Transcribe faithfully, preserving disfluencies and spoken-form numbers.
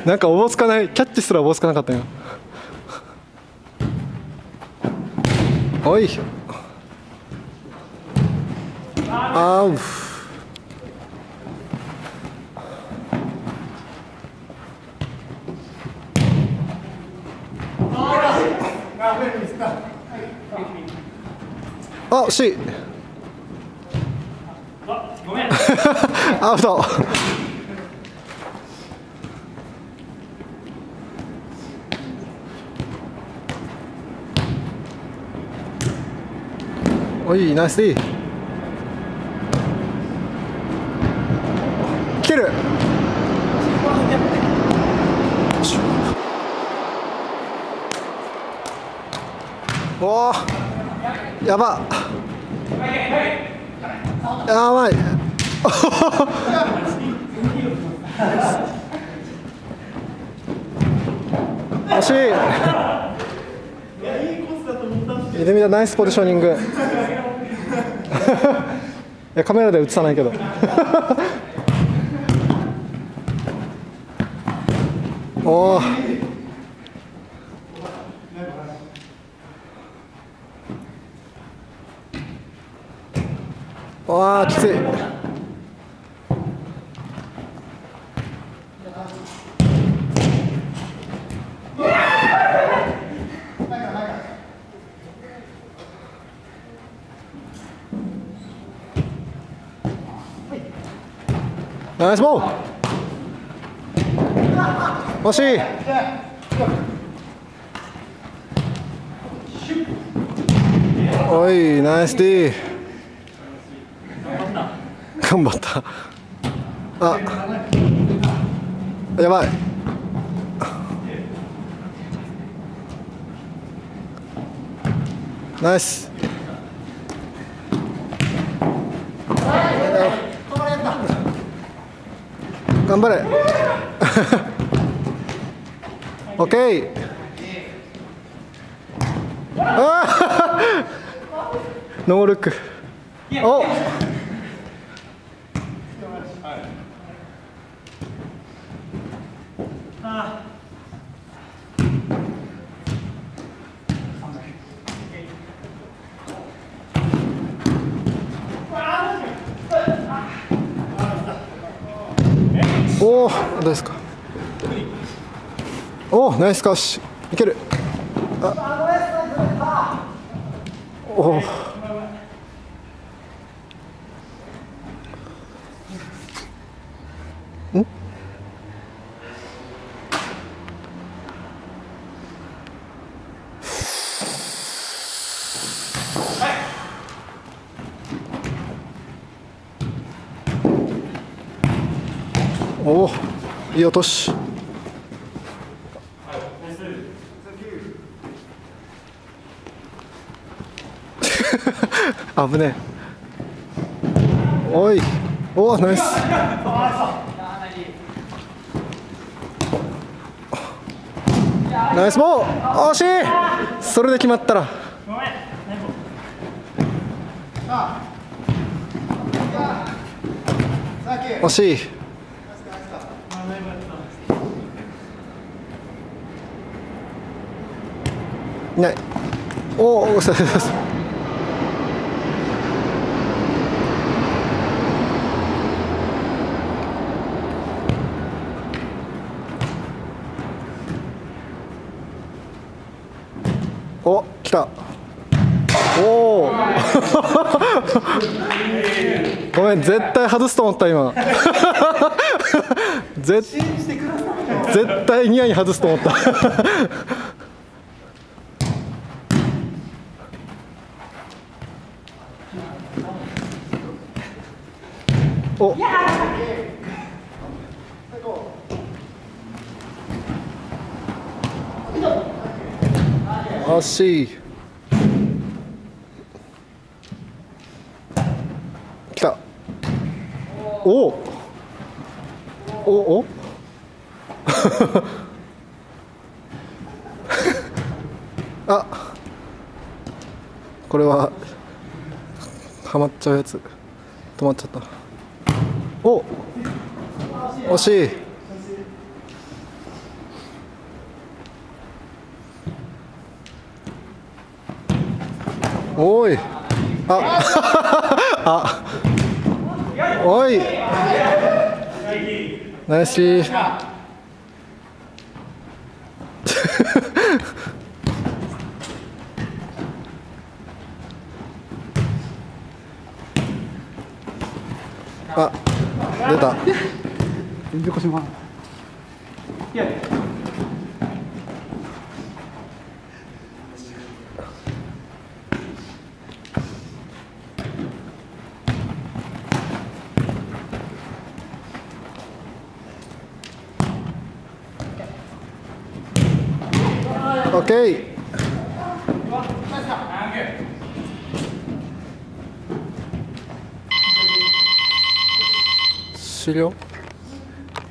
なんかおぼつかない、キャッチすらおぼつかなかったよ。おいあうあ、惜しい。アウト。おい、ナイスディー。来てる。おー、やば。やばい。惜しい。見てみた、ナイスポジショニング。いや、カメラで映さないけど。おお。わあ、きつい。ナイスボール。惜しい。おい、ナイスディー。頑張った。あ、やばい。ナイス。頑張れ。オッケー。あーノールック。お。おお、どうですか。おお、ナイスカッシュ。いける。あおお。ん。おお、いい落とし。危ねえ。おい、おお、ナイス。ナイスボール。惜しい。それで決まったら。惜しい。いない。おお、そうそうそう。お、来た。おお。ごめん、絶対外すと思った今。絶絶対ニアに外すと思った。お。惜しい。来た。おお。おお。あ。これは。はまっちゃうやつ。止まっちゃった。お。惜しい。 おいああおいナイスリーあ出た全然腰回らない。いやオッケー終了。